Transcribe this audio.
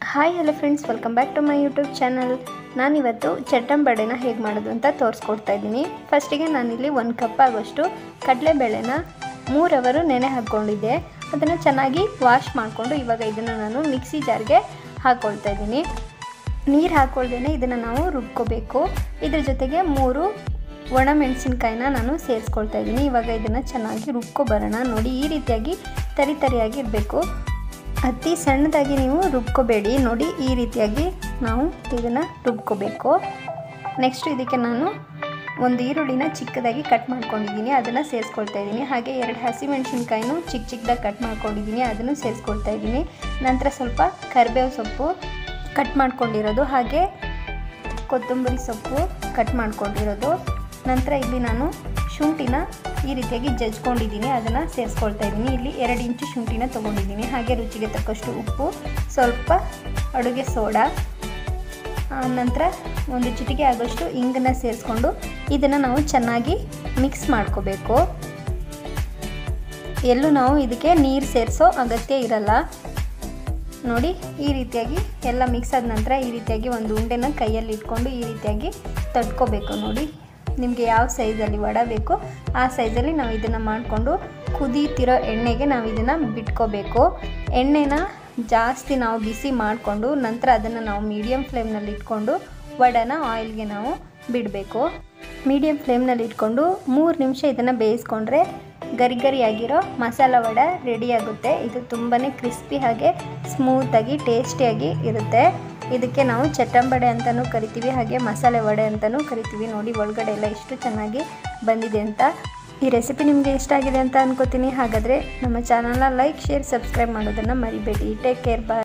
Hi hello friends, welcome back to my YouTube channel. ನಾನಿವತ್ತು ಚಟ್ಟಂಬಡೆನ ಹೇಗೆ ಮಾಡೋದು ಅಂತ ತೋರಿಸ್ಕೊಡ್ತಾ ಇದ್ದೀನಿ. ಫಸ್ಟಿಗೆ ನಾನಿಲ್ಲಿ 1 ಕಪ್ ಆಗೋಷ್ಟು ಕಡಲೆಬೇಳೆನ 3 ಅವರು ನೆನೆ ಹಾಕ್ಕೊಂಡಿದ್ದೆ. ಅದನ್ನು ಚೆನ್ನಾಗಿ ವಾಶ್ ಮಾಡಿಕೊಂಡು ಇವಾಗ ಇದನ್ನು ನಾನು ಮಿಕ್ಸಿ ಜಾರ್ಗೆ ಹಾಕ್ಕೊಳ್ತಾ ಇದ್ದೀನಿ. ನೀರು ಹಾಕ್ಕೊಳ್ದೇನೆ ಇದನ್ನು ನಾವು ರುಬ್ಕೋಬೇಕು. ಇದ್ರ ಜೊತೆಗೆ 3 ಒಣ ಮೆಣಸಿನ್ಕಾಯಿನ ನಾನು ಸೇರಿಸ್ಕೊಳ್ತಾ ಇದ್ದೀನಿ. ಇವಾಗ ಇದನ್ನು ಚೆನ್ನಾಗಿ ರುಬ್ಕೊಬರೋಣ. ನೋಡಿ, ಈ ರೀತಿಯಾಗಿ ತರಿಯಾಗಿ ಇರಬೇಕು. ಅತಿ ಸಣ್ಣದಾಗಿ ನೀವು ರುಬ್ಕೋಬೇಡಿ. ನೋಡಿ, ಈ ರೀತಿಯಾಗಿ ನಾವು ಇದನ್ನು ರುಬ್ಕೋಬೇಕು. ನೆಕ್ಸ್ಟ್ ಇದಕ್ಕೆ ನಾನು ಒಂದು ಈರುಳ್ಳಿನ ಚಿಕ್ಕದಾಗಿ ಕಟ್ ಮಾಡ್ಕೊಂಡಿದ್ದೀನಿ, ಅದನ್ನು ಸೇರಿಸ್ಕೊಳ್ತಾ ಇದ್ದೀನಿ. ಹಾಗೆ 2 ಹಸಿಮೆಣಸಿನ್ಕಾಯಿನೂ ಚಿಕ್ಕದಾಗಿ ಕಟ್ ಮಾಡ್ಕೊಂಡಿದ್ದೀನಿ, ಅದನ್ನು ಸೇರಿಸ್ಕೊಳ್ತಾ ಇದ್ದೀನಿ. ನಂತರ ಸ್ವಲ್ಪ ಕರಿಬೇವು ಸೊಪ್ಪು ಕಟ್ ಮಾಡ್ಕೊಂಡಿರೋದು, ಹಾಗೆ ಕೊತ್ತಂಬರಿ ಸೊಪ್ಪು ಕಟ್ ಮಾಡ್ಕೊಂಡಿರೋದು. ನಂತರ ಇಲ್ಲಿ ನಾನು ಶುಂಠಿನ ಈ ರೀತಿಯಾಗಿ ಜಜ್ಕೊಂಡಿದ್ದೀನಿ, ಅದನ್ನು ಸೇರಿಸ್ಕೊಳ್ತಾ ಇದ್ದೀನಿ. ಇಲ್ಲಿ 2 ಇಂಚು ಶುಂಠಿನ ತೊಗೊಂಡಿದ್ದೀನಿ. ಹಾಗೆ ರುಚಿಗೆ ತಕ್ಕಷ್ಟು ಉಪ್ಪು, ಸ್ವಲ್ಪ ಅಡುಗೆ ಸೋಡಾ, ನಂತರ ಒಂದು ಚಿಟಿಕೆ ಆಗೋಷ್ಟು ಇಂಗನ್ನು ಸೇರಿಸ್ಕೊಂಡು ಇದನ್ನು ನಾವು ಚೆನ್ನಾಗಿ ಮಿಕ್ಸ್ ಮಾಡ್ಕೋಬೇಕು. ಎಲ್ಲೂ ನಾವು ಇದಕ್ಕೆ ನೀರು ಸೇರಿಸೋ ಅಗತ್ಯ ಇರಲ್ಲ. ನೋಡಿ, ಈ ರೀತಿಯಾಗಿ ಎಲ್ಲ ಮಿಕ್ಸ್ ಆದ ನಂತರ ಈ ರೀತಿಯಾಗಿ ಒಂದು ಉಂಡೆನ ಕೈಯಲ್ಲಿ ಇಟ್ಕೊಂಡು ಈ ರೀತಿಯಾಗಿ ತಟ್ಕೋಬೇಕು. ನೋಡಿ, ನಿಮಗೆ ಯಾವ ಸೈಜಲ್ಲಿ ವಡೆ ಬೇಕು ಆ ಸೈಜಲ್ಲಿ ನಾವು ಇದನ್ನು ಮಾಡಿಕೊಂಡು ಕುದೀತಿರೋ ಎಣ್ಣೆಗೆ ನಾವು ಇದನ್ನು ಬಿಟ್ಕೋಬೇಕು. ಎಣ್ಣೆನ ಜಾಸ್ತಿ ನಾವು ಬಿಸಿ ಮಾಡಿಕೊಂಡು ನಂತರ ಅದನ್ನು ನಾವು ಮೀಡಿಯಮ್ ಫ್ಲೇಮ್ನಲ್ಲಿ ಇಟ್ಕೊಂಡು ವಡೆನ ಆಯಿಲ್ಗೆ ನಾವು ಬಿಡಬೇಕು. ಮೀಡಿಯಮ್ ಫ್ಲೇಮ್ನಲ್ಲಿ ಇಟ್ಕೊಂಡು 3 ನಿಮಿಷ ಇದನ್ನು ಬೇಯಿಸ್ಕೊಂಡ್ರೆ ಗರಿಯಾಗಿರೋ ಮಸಾಲ ವಡೆ ರೆಡಿಯಾಗುತ್ತೆ. ಇದು ತುಂಬಾ ಕ್ರಿಸ್ಪಿ ಹಾಗೆ ಸ್ಮೂತಾಗಿ ಟೇಸ್ಟಿಯಾಗಿ ಇರುತ್ತೆ. ಇದಕ್ಕೆ ನಾವು ಚಟ್ಟಂಬಡೆ ಅಂತಲೂ ಕರಿತೀವಿ, ಹಾಗೆ ಮಸಾಲೆ ವಡೆ ಅಂತಲೂ ಕರಿತೀವಿ. ನೋಡಿ, ಒಳಗಡೆ ಎಲ್ಲ ಎಷ್ಟು ಚೆನ್ನಾಗಿ ಬಂದಿದೆ ಅಂತ. ಈ ರೆಸಿಪಿ ನಿಮಗೆ ಇಷ್ಟ ಆಗಿದೆ ಅಂತ ಅನ್ಕೋತೀನಿ. ಹಾಗಾದರೆ ನಮ್ಮ ಚಾನಲ್ನ ಲೈಕ್, ಶೇರ್, ಸಬ್ಸ್ಕ್ರೈಬ್ ಮಾಡೋದನ್ನು ಮರಿಬೇಡಿ. ಟೇಕ್ ಕೇರ್, ಬಾಯ್.